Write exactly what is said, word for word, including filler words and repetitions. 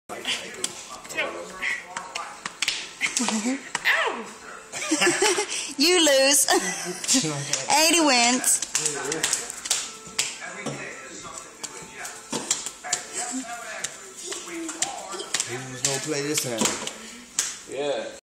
You lose. Adie wins. Who's gonna play this time? Yeah.